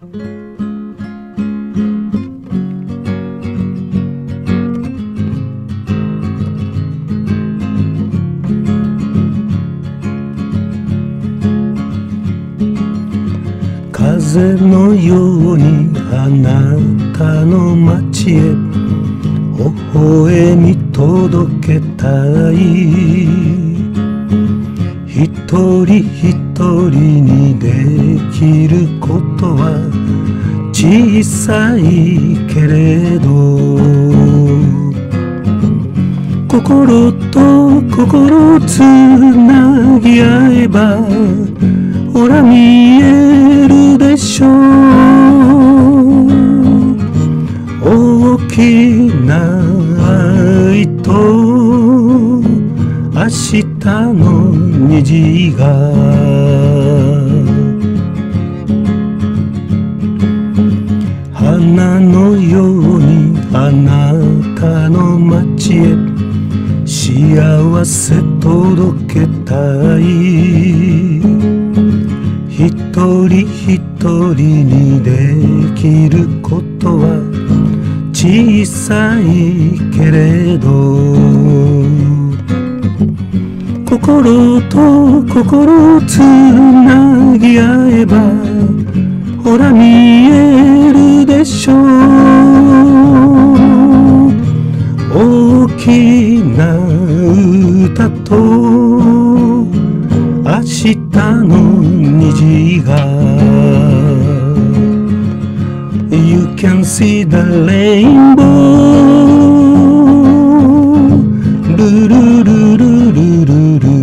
風のようにあなたの街へ微笑み届けたい。一人一人にできることは小さいけれど、心と心つなぎ合えばほら見えるでしょう。大きな愛と明日の虹が花のようにあなたの街へ幸せ届けたい。一人一人にできることは小さいけれど、心と心つなぎ合えばほら見えるでしょう。大きな歌と明日の虹が You can see the rainbow ルルルルルルル。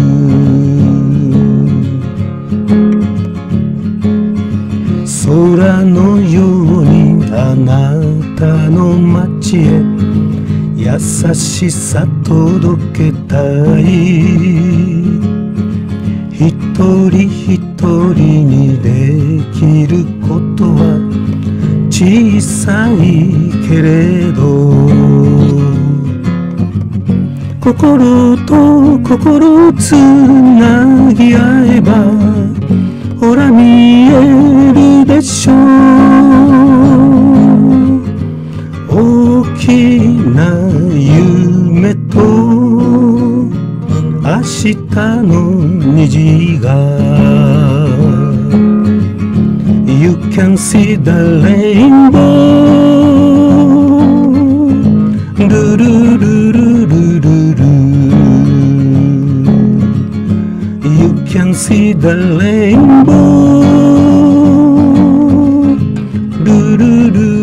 空のようにあなたの街へ優しさ届けたい。一人一人にできることは小さいけれど、心と心つなぎ合えばほら見えるでしょう。大きな夢と明日の虹が You can see the rainbow ルルルルルルル。 You can see the rainbow ルルル